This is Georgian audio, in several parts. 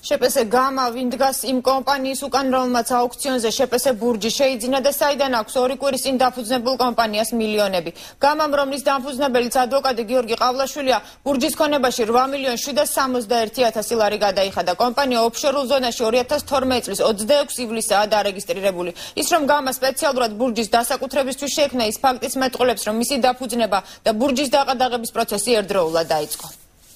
შეპესე გამა ვინ დგას იმ კომპანიის უკან, რომელმაც აუქციონზე შეპესე ბურჯი შეიძინა და საიდან აქვს 2 კვირის წინ დაფუძნებულ კომპანიას მილიონები. გამამ, რომლის დამფუძნებელიც ადვოკატი გიორგი ყავლაშვილია, ბურჯის ქონებაში 8.761.000 ლარი გადაიხადა. კომპანია ოფშორულ ზონაში 2012 წლის 26 ივლისაა დარეგისტრირებული. ის რომ გამა სპეციალურად ბურჯის დასაკუთრებისთვის შექმნა, ის ფაქტიც მეტყველებს, რომ მისი დაფუძნება და ბურჯის დაყადაღების პროცესი ერთდროულად დაიწყო.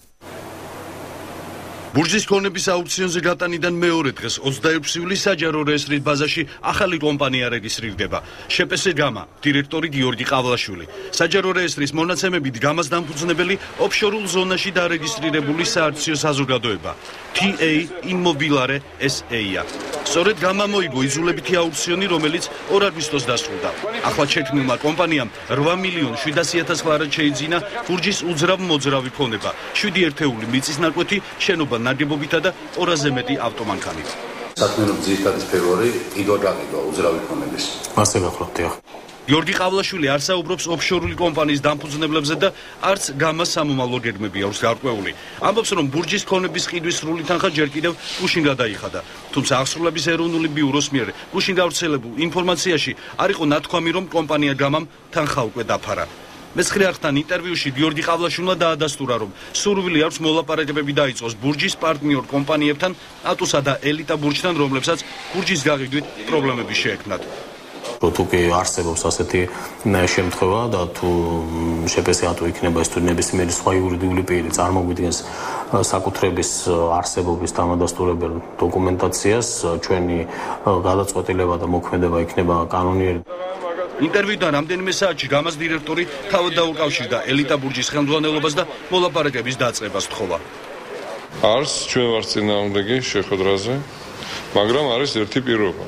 ბურჯის ქონების აუქციონზე გატანიდან მეორე დღეს 26 ივლისს საჯარო რეესტრის ბაზაში ახალი კომპანია რეგისტრირდება. შეპესე გამა, დირექტორი გიორგი ყავლაშვილი. საჯარო რეესტრის მონაცემებით გამას დამფუძნებელი ოფშორულ ზონაში დარეგისტრირებული სააქციო საზოგადოება TA Immobiliare SA-ია. სწორედ გამა მოიგო იძულებითი აუქციონი, რომელიც 2 აგვისტოს დასრულდა. ახლად შექმნილმა კომპანიამ 8.700.000 ლარად შეიძინა ბურჯის უძრავ მოძრავი ქონება, 7 ერთეული მიწისნაკვეთი, შენობა ნაგებობითა და 200-ზე მეტი ავტომანქანით. საქმიანობის ძირითადი სფეროები კიდევ გაყიდვა უძრავი ქონების. მასზე გახლავთ, დიახ. გიორგი ყავლაშვილი არ საუბრობს ოფშორული კომპანიის დამფუძნებლებზე და არც გამას სამომავლო გეგმები აქვს გარკვეული. ამბობს, რომ ბურჯის ქონების ყიდვის სრული თანხა ჯერ კიდევ გუშინ გადაიხადა. თუმცა აღსრულების ეროვნული ბიუროს მიერ გუშინ გავრცელებულ ინფორმაციაში არ იყო ნათქვამი, რომ კომპანია გამამ თანხა უკვე დაფარა. მეცხრე არხთან ინტერვიუში გიორგი ყავლაშვილმა დაადასტურა, რომ სურვილი აქვს მოლაპარაკებები დაიწყოს ბურჯის პარტნიორ კომპანიებთან, ატუსა და ელიტა ბურჯთან, რომლებსაც ბურჯის გაყიდვით პრობლემები შეექმნათ. თუ კი არსებობს ასეთი შემთხვევა და თუ შეპესე ატო იქნება ის თუ ნებისმიერი სხვა იურიდიული პირი წარმოგვიდგენს საკუთრების არსებობის დამადასტურებელ დოკუმენტაციას, ჩვენი გადაწყვეტილება და მოქმედება იქნება კანონიერი. ინტერვიუდან რამდენიმე საათში გამას დირექტორი თავად დაუკავშირდა ელიტა ბურჯის ხელმძღვანელობას და მოლაპარაკების დაწყებას თხოვა. არს ჩვენ ვართ წინააღმდეგი შეხვედრაზე, მაგრამ არის ერთი პირობა.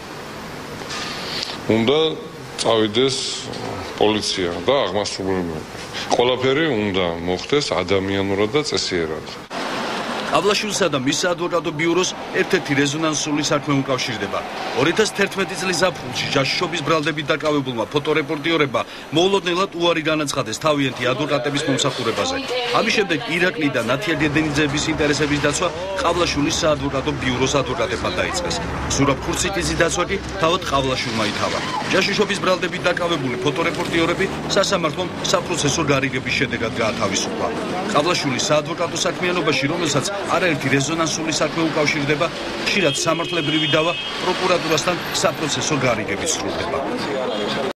უნდა წავიდეს პოლიცია და აღმასრულებელი. ყველაფერი უნდა მოხდეს ადამიანურად და წესიერად. ყავლაშვილსა და მის საადვოკატო ბიუროს ერთ-ერთი რეზონანსული საქმე უკავშირდება. 2011 წლის ზაფხულში ჯაშუშობის ბრალდებით დაკავებულმა ფოტორეპორტიორებმა მოულოდნელად უარი განაცხადეს თავიანთი ადვოკატების მომსახურებაზე. ამის შემდეგ ირაკლი და ნათია გედენიძეების ინტერესების დაცვა ყავლაშვილის საადვოკატო ბიუროს ადვოკატებმა დაიწყეს. ზურაბ ხურციკიძის დაცვა კი თავად ყავლაშვილმა ითავა. ჯაშუშობის ბრალდებით დაკავებული ფოტორეპორტიორები სასამართლომ საპროცესო გარიგების შედეგად გაათავისუფლა. ყავლაშვილის საადვოკატო საქმიანობაში, რომელსაც არაერთი რეზონანსული საქმე უკავშირდება, ხშირად სამართლებრივი დავა პროკურატურასთან საპროცესო გარიგებით სრულდება.